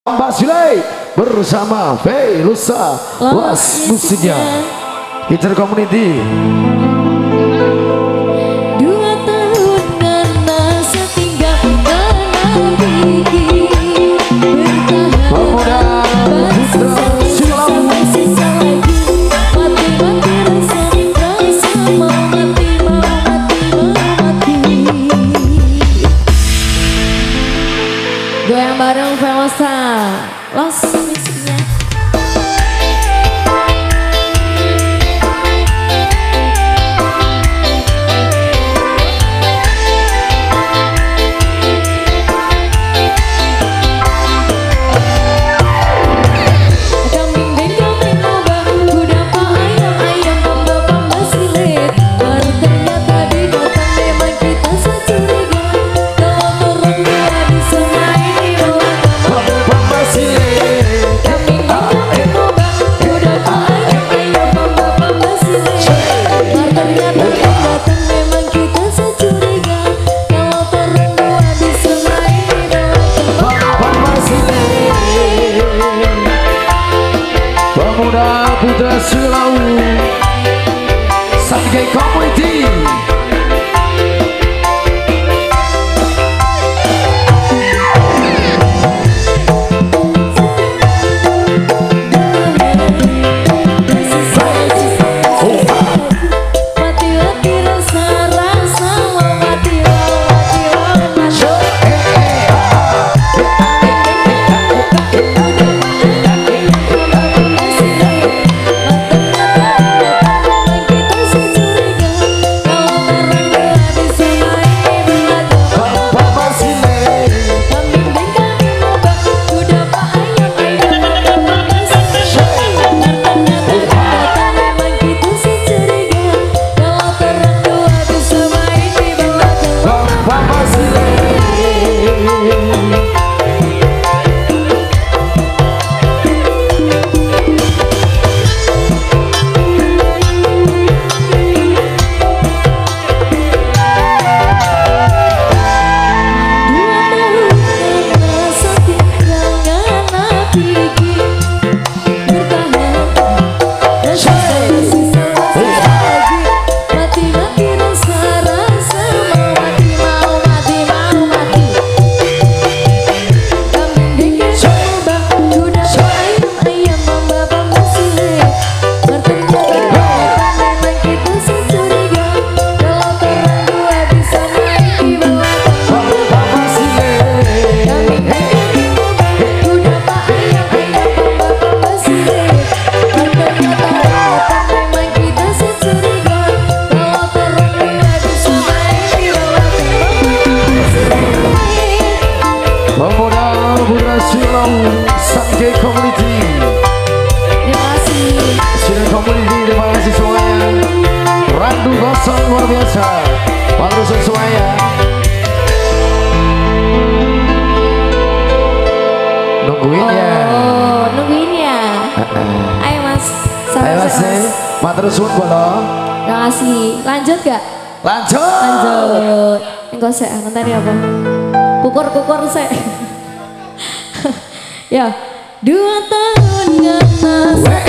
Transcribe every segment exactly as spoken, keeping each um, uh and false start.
Mbak Sule bersama Velusa Las musiknya Gitar Community. Dua tahun karena setinggal menanti bertahan sampai sisa lagi mati-mati rasa rasa mau mati mau mati mau mati. Goyang bareng Velusa Las musiknya. Pemuda Putra Silau Sangai Community. Pemuda Putra Silau Sangai Community. Terima kasih Silau Community, terima kasih semuanya. Randu kosong luar biasa. Bagus semuanya. Nungguin ya. Oh, nungguin ya. Ayo mas. Ayo mas, matur suwun bola. Terima kasih. Lanjut gak? Lanjut. Lanjut. Enggak sih, nanti apa? Kukur-kukur sih. Ya, dua tahun karena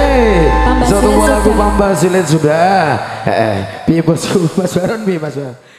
Mbak Silin sudah. Eh, piye bosku Mas Baron, piye Mas Baron?